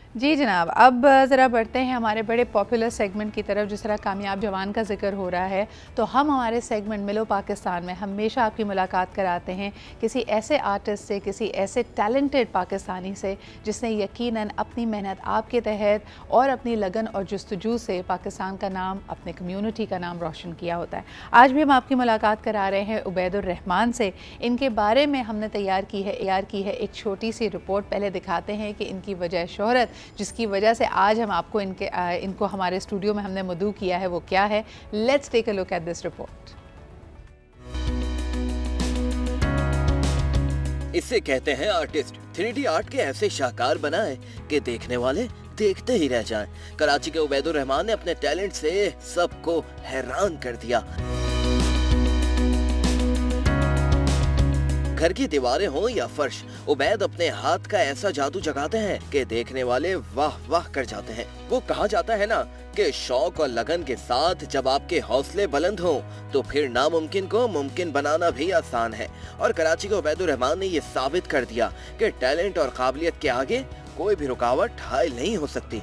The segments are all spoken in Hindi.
जी जनाब, अब ज़रा बढ़ते हैं हमारे बड़े पॉपुलर सेगमेंट की तरफ। जिस तरह कामयाब जवान का जिक्र हो रहा है, तो हम हमारे सेगमेंट मिलो पाकिस्तान में हमेशा आपकी मुलाकात कराते हैं किसी ऐसे आर्टिस्ट से, किसी ऐसे टैलेंटेड पाकिस्तानी से जिसने यकीनन अपनी मेहनत आपके तहत और अपनी लगन और जस्तजू से पाकिस्तान का नाम, अपने कम्यूनिटी का नाम रोशन किया होता है। आज भी हम आपकी मुलाकात करा रहे हैं उबैदुर रहमान से। इनके बारे में हमने तैयार की है एक छोटी सी रिपोर्ट। पहले दिखाते हैं कि इनकी वजह शोहरत, जिसकी वजह से आज हम आपको इनको हमारे स्टूडियो में हमने मदऊ किया है, वो क्या है। Let's take a look at this report. इसे कहते हैं आर्टिस्ट। 3D आर्ट के ऐसे शाहकार बनाए कि देखने वाले देखते ही रह जाएं। कराची के उबैदुर रहमान ने अपने टैलेंट से सबको हैरान कर दिया। घर की दीवारें हो या फर्श, उबैद अपने हाथ का ऐसा जादू जगाते हैं कि देखने वाले वाह वाह कर जाते हैं। वो कहा जाता है ना कि शौक और लगन के साथ जब आपके हौसले बुलंद हों तो फिर नामुमकिन को मुमकिन बनाना भी आसान है। और कराची के उबैदुर रहमान ने ये साबित कर दिया कि टैलेंट और काबिलियत के आगे कोई भी रुकावट हायल नहीं हो सकती।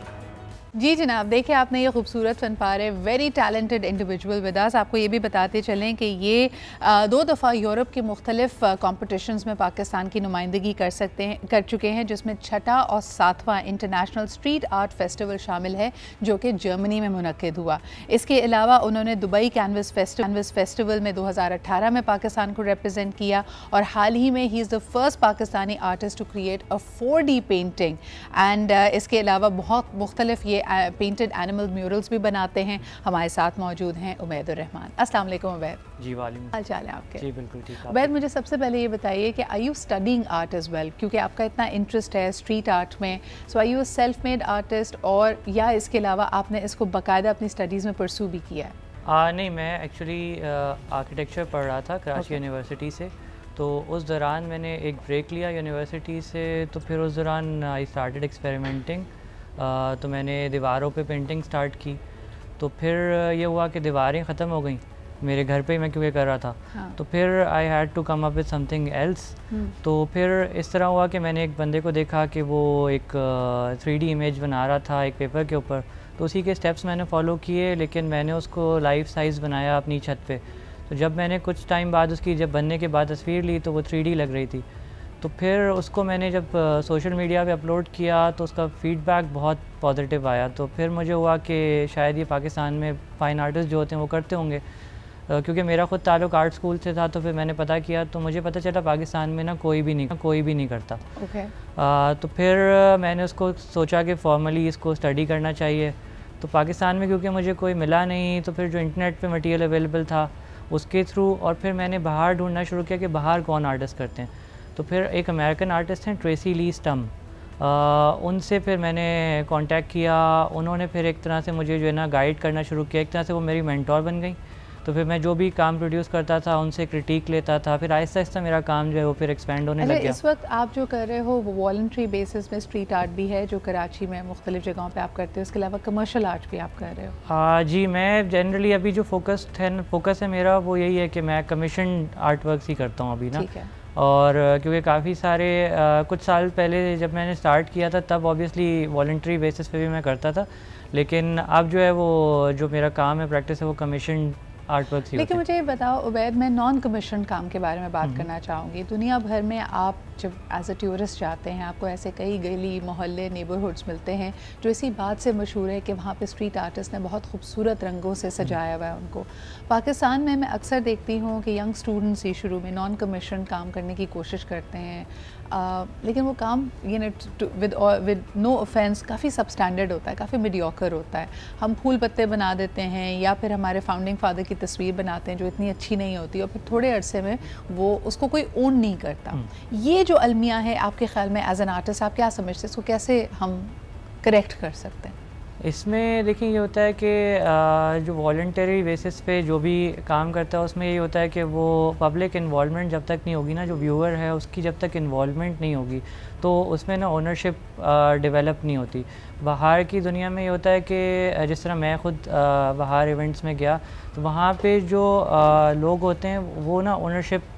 जी जनाब, देखिए आपने ये खूबसूरत फनपारे, वेरी टैलेंटेड इंडिविजुअल विदास। आपको ये भी बताते चलें कि ये 2 दफ़ा यूरोप के मुख्तलिफ कॉम्पिटिशन्स में पाकिस्तान की नुमाइंदगी कर चुके हैं, जिसमें 6वां और 7वां इंटरनेशनल स्ट्रीट आर्ट फेस्टिवल शामिल है जो कि जर्मनी में मुनक्किद हुआ। इसके अलावा उन्होंने दुबई कैनवस फेस्टिवल में 2018 में पाकिस्तान को रिप्रेजेंट किया, और हाल ही में ही is the first Pakistani artist to create a 4D painting. And इसके अलावा बहुत मुख्तलिफ ये पेंटेड एनिमल म्यूरल्स भी बनाते हैं। हमारे साथ मौजूद हैं उबैदुर रहमान। अस्सलाम वालेकुम उबैद। जी वालेकुम। हाल चाल है आपके? जी बिल्कुल ठीक। उबैद, मुझे सबसे पहले ये बताइए कि are you studying art as well, क्योंकि आपका इतना इंटरेस्ट है स्ट्रीट आर्ट में। So are you self made artist, और या इसके अलावा आपने इसको बाकायदा अपनी स्टडीज़ में परसू भी किया है? नहीं, मैं एक्चुअली आर्किटेक्चर पढ़ रहा था कराची यूनिवर्सिटी से। तो उस दौरान मैंने एक ब्रेक लिया यूनिवर्सिटी से, तो फिर उस दौरान आई स्टार्टेड एक्सपेरिमेंटिंग। तो मैंने दीवारों पे पेंटिंग स्टार्ट की। तो फिर ये हुआ कि दीवारें ख़त्म हो गई मेरे घर पे ही, मैं क्योंकि कर रहा था। हाँ। तो फिर I had to come up with something else. तो फिर इस तरह हुआ कि मैंने एक बंदे को देखा कि वो एक 3D इमेज बना रहा था एक पेपर के ऊपर। तो उसी के स्टेप्स मैंने फॉलो किए, लेकिन मैंने उसको लाइफ साइज़ बनाया अपनी छत पे। तो जब मैंने कुछ टाइम बाद उसकी जब बनने के बाद तस्वीर ली तो वो 3D लग रही थी। तो फिर उसको मैंने जब सोशल मीडिया पे अपलोड किया तो उसका फ़ीडबैक बहुत पॉजिटिव आया। तो फिर मुझे हुआ कि शायद ये पाकिस्तान में फ़ाइन आर्टिस्ट जो होते हैं वो करते होंगे, क्योंकि मेरा ख़ुद ताल्लुक़ आर्ट स्कूल से था। तो फिर मैंने पता किया तो मुझे पता चला पाकिस्तान में ना कोई भी नहीं करता। तो फिर मैंने उसको सोचा कि फॉर्मली इसको स्टडी करना चाहिए। तो पाकिस्तान में क्योंकि मुझे कोई मिला नहीं, तो फिर जो इंटरनेट पे मटेरियल अवेलेबल था उसके थ्रू, और फिर मैंने बाहर ढूंढना शुरू किया कि बाहर कौन आर्टिस्ट करते हैं। तो फिर एक अमेरिकन आर्टिस्ट हैं ट्रेसी ली स्टम, उनसे फिर मैंने कांटेक्ट किया। उन्होंने फिर एक तरह से मुझे जो है ना गाइड करना शुरू किया, एक तरह से वो मेरी मेंटोर बन गई। तो फिर मैं जो भी काम प्रोड्यूस करता था उनसे क्रिटिक लेता था। फिर आहिस्ता आहिस्ता मेरा काम जो है वो फिर एक्सपेंड होने लग गया। इस वक्त आप जो कर रहे हो वो वॉलंटरी बेसिस में स्ट्रीट आर्ट भी है जो कराची में मुख्तलिफ जगहों पे आप करते हो, इसके अलावा कमर्शियल आर्ट भी आप कर रहे हो? जी, मैं जनरली अभी जो फोकस है मेरा वो यही है कि मैं कमीशन आर्ट वर्क ही करता हूँ अभी ना। ठीक है। और क्योंकि काफ़ी सारे कुछ साल पहले जब मैंने स्टार्ट किया था तब ऑब्वियसली वॉलंटरी बेसिस पे भी मैं करता था, लेकिन अब जो है वो जो मेरा काम है प्रैक्टिस है वो कमीशन आर्ट वर्क ही। लेकिन मुझे ये बताओ उबैद, मैं नॉन कमीशन काम के बारे में बात करना चाहूँगी। दुनिया भर में आप जब एज अ टूरिस्ट जाते हैं, आपको ऐसे कई गली मोहल्ले नेबरहुड्स मिलते हैं जो इसी बात से मशहूर है कि वहाँ पे स्ट्रीट आर्टिस्ट ने बहुत खूबसूरत रंगों से सजाया हुआ है उनको। पाकिस्तान में मैं अक्सर देखती हूँ कि यंग स्टूडेंट्स ही शुरू में नॉन कमीशन काम करने की कोशिश करते हैं, लेकिन वो काम विद नो ऑफेंस काफ़ी सब स्टैंडर्ड होता है, काफ़ी मीडियोकर होता है। हम फूल पत्ते बना देते हैं या फिर हमारे फाउंडिंग फादर की तस्वीर बनाते हैं जो इतनी अच्छी नहीं होती, और फिर थोड़े अरसे में वो उसको कोई ओन नहीं करता। ये जो अलमिया है आपके ख्याल में एज एन आर्टिस्ट आप क्या समझते हैं, इसको कैसे हम करेक्ट कर सकते हैं? इसमें देखिए ये होता है कि जो वॉलंटरी बेसिस पे जो भी काम करता है उसमें ये होता है कि वो पब्लिक इन्वॉल्वमेंट जब तक नहीं होगी ना, जो व्यूअर है उसकी जब तक इन्वॉल्वमेंट नहीं होगी तो उसमें ना ओनरशिप डेवलप नहीं होती। बाहर की दुनिया में ये होता है कि जिस तरह मैं ख़ुद बाहर इवेंट्स में गया तो वहाँ पे जो लोग होते हैं वो ना ओनरशिप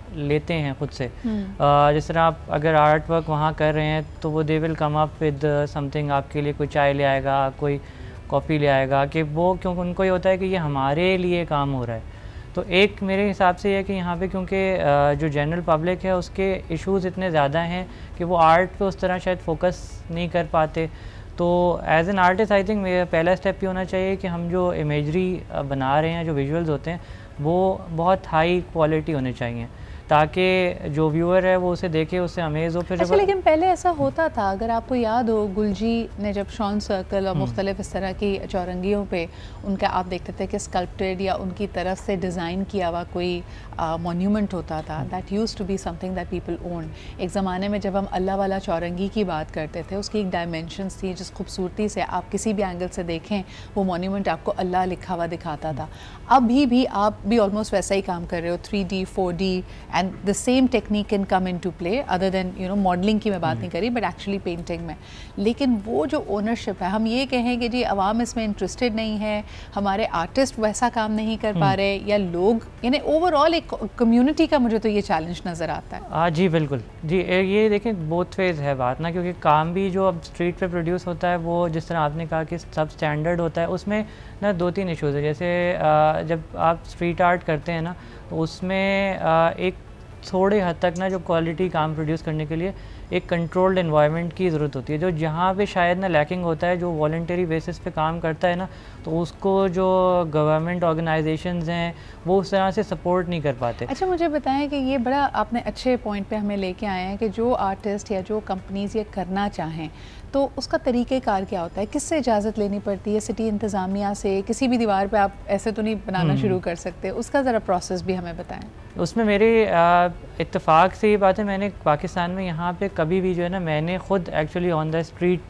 लेते हैं खुद से। जिस तरह आप अगर आर्ट वर्क वहाँ कर रहे हैं तो वो they will come up with something, आपके लिए कोई चाय ले आएगा, कोई कॉफ़ी ले आएगा, कि वो क्योंकि उनको ये होता है कि ये हमारे लिए काम हो रहा है। तो एक मेरे हिसाब से ये है कि यहाँ पे क्योंकि जो जनरल पब्लिक है उसके इश्यूज़ इतने ज़्यादा हैं कि वो आर्ट पे उस तरह शायद फोकस नहीं कर पाते। तो as an artist I think मेरा पहला स्टेप ये होना चाहिए कि हम जो इमेजरी बना रहे हैं, जो विजुअल्स होते हैं, वो बहुत हाई क्वालिटी होने चाहिए ताकि जो व्यूअर है वो उसे देखे, उससे अमेज़ हो। फिर अच्छा, लेकिन पहले ऐसा होता था, अगर आपको याद हो, गुलजी ने जब शॉन सर्कल और मुख्तलिफ इस तरह की चौरंगियों पे उनका आप देखते थे कि स्कल्प्टेड या उनकी तरफ से डिज़ाइन किया हुआ कोई मॉन्यूमेंट होता था, that used to be something that people own. एक ज़माने में जब हम अल्लाह वाला चौरंगी की बात करते थे, उसकी एक डायमेंशंस थी जिस खूबसूरती से आप किसी भी एंगल से देखें वो मॉन्यूमेंट आपको अल्लाह लिखा हुआ दिखाता था। अभी भी आप भी ऑलमोस्ट वैसा ही काम कर रहे हो, 3D 4D, and the same technique can come into play, other than you know modelling की मैं बात नहीं करी, बट एक्चुअली पेंटिंग में। लेकिन वो जो ओनरशिप है, हम ये कहें कि जी आवाम इसमें इंटरेस्टेड नहीं है, हमारे आर्टिस्ट वैसा काम नहीं कर पा रहे, या लोग, यानी ओवरऑल एक कम्युनिटी का मुझे तो ये चैलेंज नज़र आता है। हाँ जी, बिल्कुल जी। ये देखें बोथ फेज़ है बात ना, क्योंकि काम भी जो अब स्ट्रीट पे प्रोड्यूस होता है वो जिस तरह आपने कहा कि सब स्टैंडर्ड होता है, उसमें ना 2-3 इश्यूज़ है। जैसे जब आप स्ट्रीट आर्ट करते हैं ना, तो उसमें एक थोड़े हद तक ना जो क्वालिटी काम प्रोड्यूस करने के लिए एक कंट्रोल्ड एनवायरनमेंट की ज़रूरत होती है, जो जहाँ पे शायद ना लैकिंग होता है। जो वॉलंटरी बेसिस पे काम करता है ना, तो उसको जो गवर्नमेंट ऑर्गेनाइजेशंस हैं वो उस तरह से सपोर्ट नहीं कर पाते। अच्छा, मुझे बताएं कि ये बड़ा आपने अच्छे पॉइंट पे हमें लेके आए हैं कि जो आर्टिस्ट या जो कंपनीज ये करना चाहें तो उसका तरीक़ेकार क्या होता है, किससे इजाज़त लेनी पड़ती है? सिटी इंतज़ामिया से? किसी भी दीवार पे आप ऐसे तो नहीं बनाना शुरू कर सकते, उसका ज़रा प्रोसेस भी हमें बताएं। उसमें मेरी इत्तेफाक से ये बात है, मैंने पाकिस्तान में यहाँ पे कभी भी जो है ना, मैंने ख़ुद actually on the street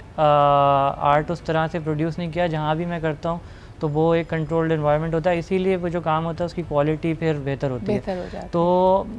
art उस तरह से प्रोड्यूस नहीं किया। जहाँ भी मैं करता हूँ तो वो एक कंट्रोल्ड एनवायरनमेंट होता है, इसीलिए वो जो काम होता है उसकी क्वालिटी फिर बेहतर होती है। तो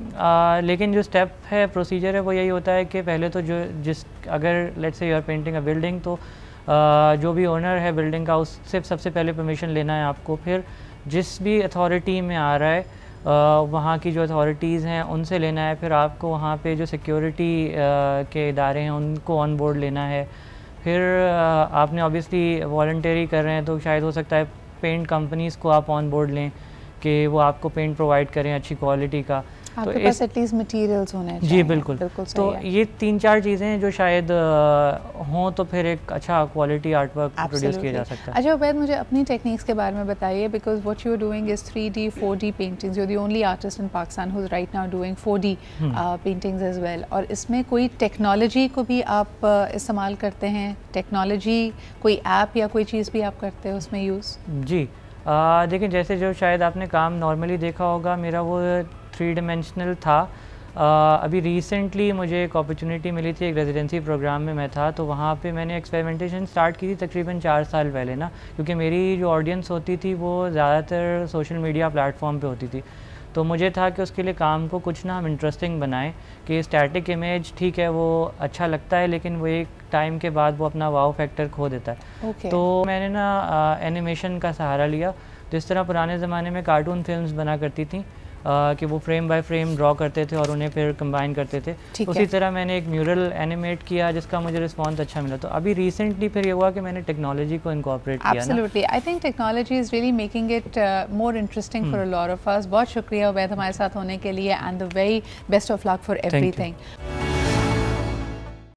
लेकिन जो स्टेप है, प्रोसीजर है, वो यही होता है कि पहले तो अगर let's say you are painting a building, तो जो भी ओनर है बिल्डिंग का उससे सबसे पहले परमिशन लेना है आपको। फिर जिस भी अथॉरिटी में आ रहा है वहाँ की जो अथॉरिटीज़ हैं उनसे लेना है। फिर आपको वहाँ पे जो सिक्योरिटी के इदारे हैं उनको ऑन बोर्ड लेना है। फिर आपने ऑब्वियसली वॉलंटरी कर रहे हैं तो शायद हो सकता है पेंट कंपनीज़ को आप ऑन बोर्ड लें कि वो आपको पेंट प्रोवाइड करें अच्छी क्वालिटी का। आपके तो पास एटलीस्ट मटेरियल्स होने चाहिए। जी बिल्कुल तो ये 3-4 चीज़ें हैं जो शायद हों तो फिर एक अच्छा क्वालिटी आर्ट वर्क प्रोड्यूस किया जा सकता है। अच्छा उबैद, मुझे अपनी टेक्निक्स के बारे में बताइए, because what you are doing is 3D 4D paintings. You are the only artist in Pakistan who is right now doing 4D paintings as well. और इसमें कोई टेक्नोलॉजी को भी आप इस्तेमाल करते हैं? टेक्नोलॉजी कोई ऐप या कोई चीज़ भी आप करते हैं उसमें यूज़? जी देखिए, जैसे जो शायद आपने काम नॉर्मली देखा होगा, मेरा वो 3 डायमेंशनल था। अभी रिसेंटली मुझे एक अपॉर्चुनिटी मिली थी, एक रेजिडेंसी प्रोग्राम में मैं था, तो वहाँ पे मैंने एक्सपेरिमेंटेशन स्टार्ट की थी तकरीबन 4 साल पहले ना, क्योंकि मेरी जो ऑडियंस होती थी वो ज़्यादातर सोशल मीडिया प्लेटफॉर्म पे होती थी। तो मुझे था कि उसके लिए काम को कुछ ना हम इंटरेस्टिंग बनाएं कि स्टैटिक इमेज ठीक है वो अच्छा लगता है, लेकिन वो एक टाइम के बाद वो अपना वाव फैक्टर खो देता है। तो मैंने ना एनिमेशन का सहारा लिया। जिस तरह पुराने ज़माने में कार्टून फिल्म्स बना करती थी कि वो फ्रेम बाय फ्रेम ड्रॉ करते थे और उन्हें फिर कंबाइन करते थे, उसी तरह मैंने एक म्यूरल एनिमेट किया जिसका मुझे रिस्पॉन्स अच्छा मिला। तो अभी रिसेंटली फिर ये हुआ कि मैंने टेक्नोलॉजी को इनकॉर्पोरेट किया। Absolutely, I think technology is really making it more interesting for a lot of us. बहुत शुक्रिया उबैद हमारे साथ होने के लिए, and the very best of luck for everything.